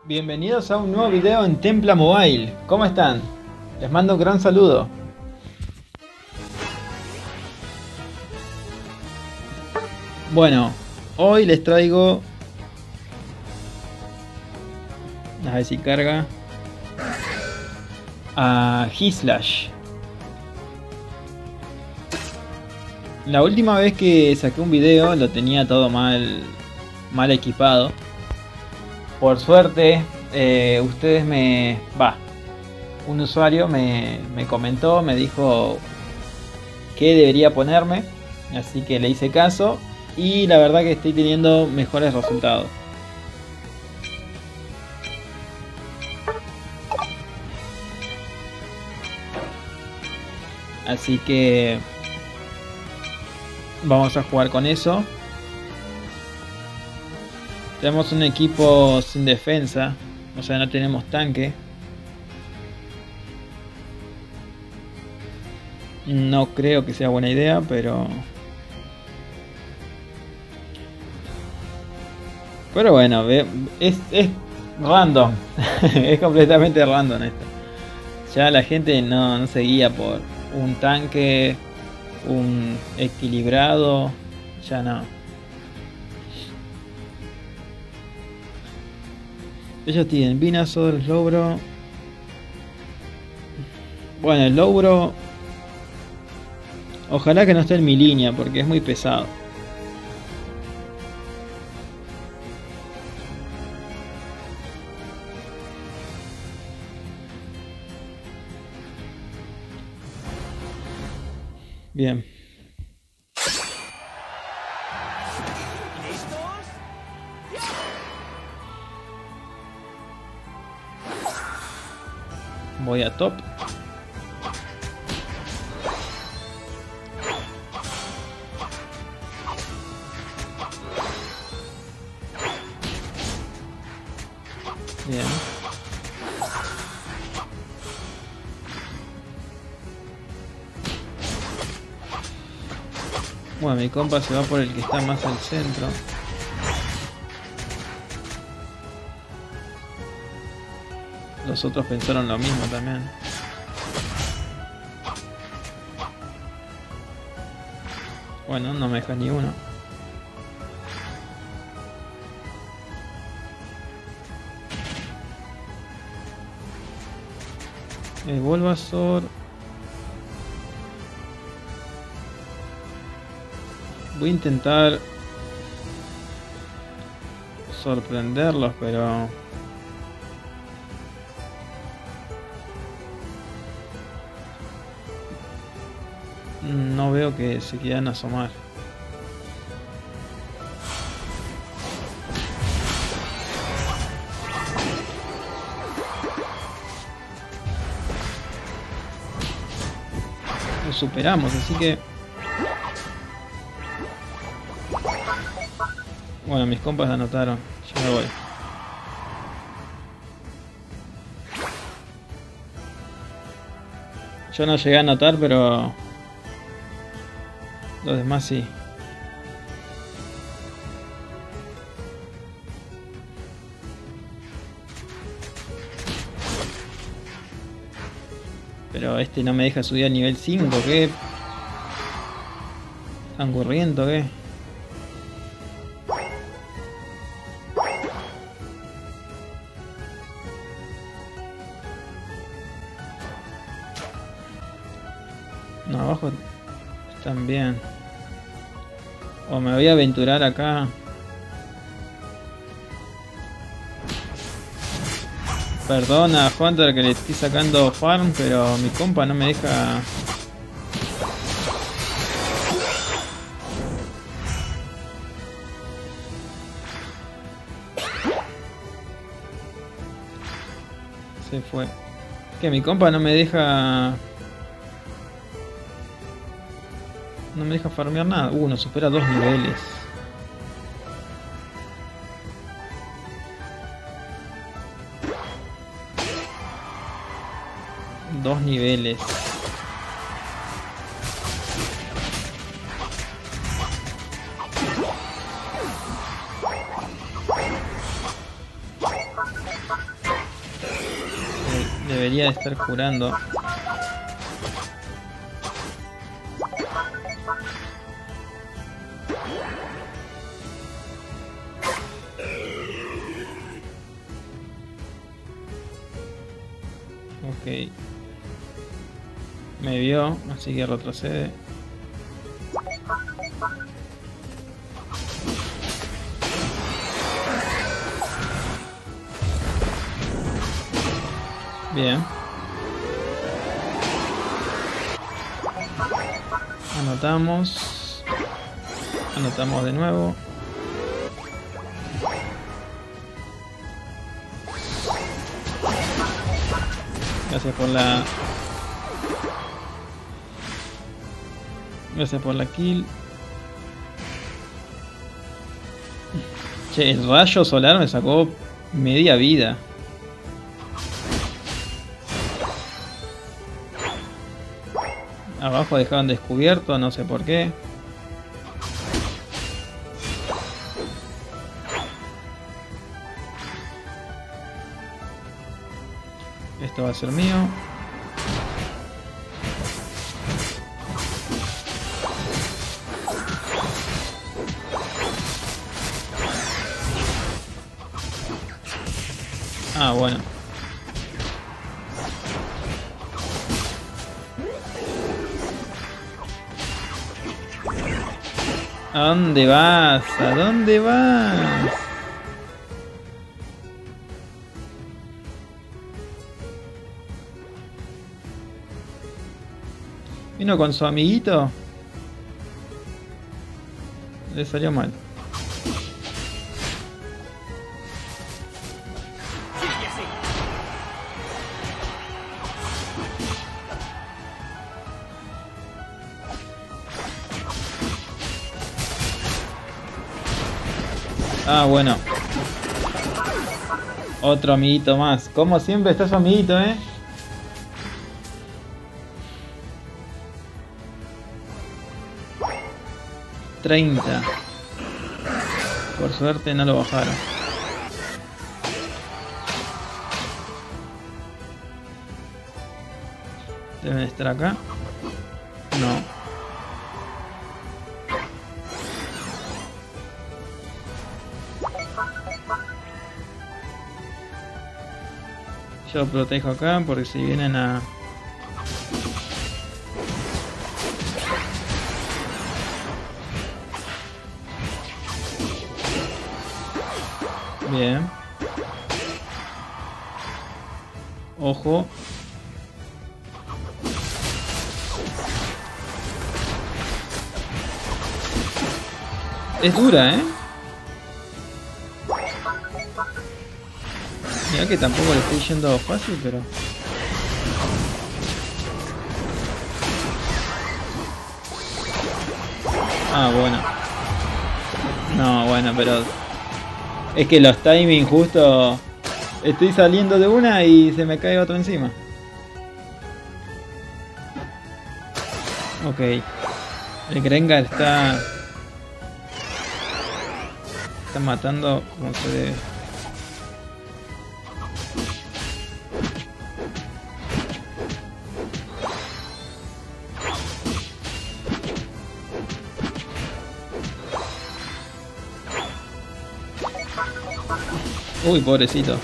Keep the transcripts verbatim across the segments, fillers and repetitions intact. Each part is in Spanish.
Bienvenidos a un nuevo video en Templa Mobile. ¿Cómo están? Les mando un gran saludo. Bueno, hoy les traigo... A ver si carga. A Hislash. La última vez que saqué un video lo tenía todo mal, mal equipado. Por suerte, eh, ustedes me... Va, un usuario me, me comentó, me dijo qué debería ponerme. Así que le hice caso y la verdad que estoy teniendo mejores resultados. Así que vamos a jugar con eso. Tenemos un equipo sin defensa, o sea, no tenemos tanque. No creo que sea buena idea, pero... Pero bueno, es, es random. Es completamente random esto. Ya la gente no, no se guía por un tanque, un equilibrado, ya no. Ellos tienen Venusaur, Slowbro. Bueno, el Slowbro ojalá que no esté en mi línea porque es muy pesado. Bien. Voy a top. Bien. Bueno, mi compa se va por el que está más al centro. Los otros pensaron lo mismo también. Bueno, no me deja ni uno. El Bulbasaur. Voy a intentar sorprenderlos, pero... no veo que se quieran asomar. Lo superamos, así que... Bueno, mis compas anotaron. Ya me voy. Yo no llegué a anotar, pero... los demás sí. Pero este no me deja subir a nivel cinco, ¿qué? ¿Tan corriendo, qué? No, abajo están bien. O me voy a aventurar acá. Perdona, Hunter, que le estoy sacando farm, pero mi compa no me deja... Se fue. Que mi compa no me deja... No me deja farmear nada. Uh, nos supera dos niveles. Dos niveles. debería estar curando. Ok. Me vio, así que retrocede. Bien. Anotamos. Anotamos de nuevo. Gracias por la... Gracias por la kill. Che, el rayo solar me sacó media vida. Abajo dejaron descubierto, no sé por qué. Esto va a ser mío. Ah, bueno. ¿A dónde vas? ¿A dónde vas? ¿Vino con su amiguito? Le salió mal. Ah, bueno. Otro amiguito más. Como siempre está su amiguito, ¿eh? treinta. Por suerte no lo bajaron. Deben estar acá. No. Yo protejo acá porque si vienen a... Bien. Ojo. Es dura, ¿eh? Mira que tampoco le estoy yendo fácil, pero... Ah, bueno. No, bueno, pero... Es que los timing justo... Estoy saliendo de una y se me cae otro encima. Ok. El Grengar está... Está matando como se debe. Uy, pobrecito.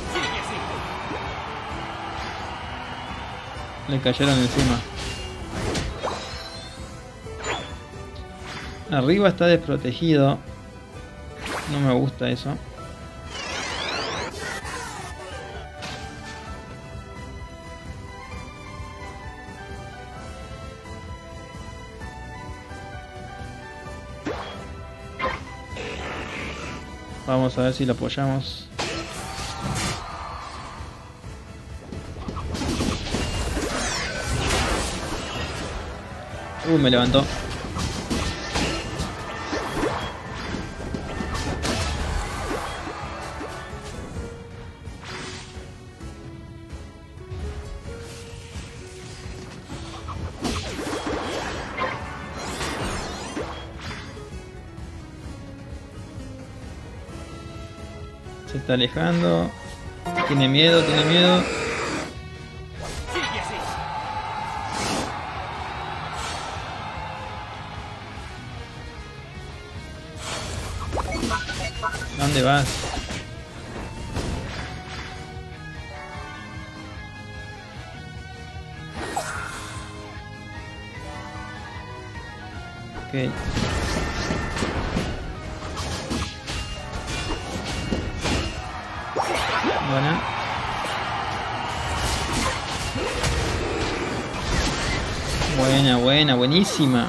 Le cayeron encima. Arriba está desprotegido. No me gusta eso. Vamos a ver si lo apoyamos. Uh, me levantó. Se está alejando. Tiene miedo, tiene miedo. ¿Dónde vas? Ok. Buena. Buena, buena, buenísima.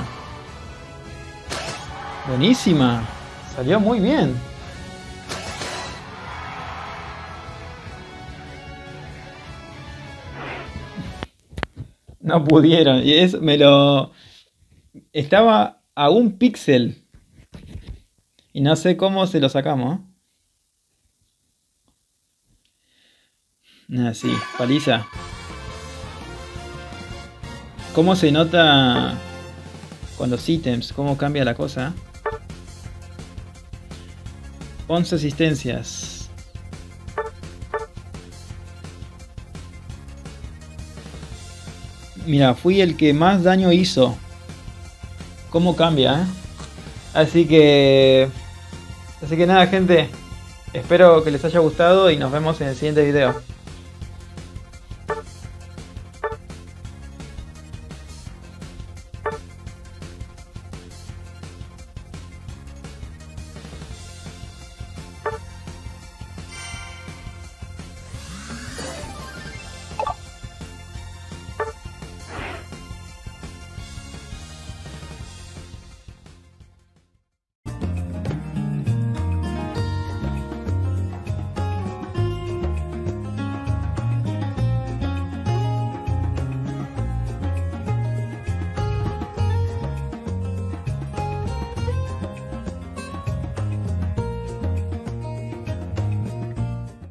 Buenísima. Salió muy bien. No pudieron. Y es, me lo... Estaba a un píxel. Y no sé cómo se lo sacamos. Así, paliza. ¿Cómo se nota con los ítems? ¿Cómo cambia la cosa? once asistencias. Mira, fui el que más daño hizo. ¿Cómo cambia, eh? Así que... Así que nada, gente. Espero que les haya gustado y nos vemos en el siguiente video.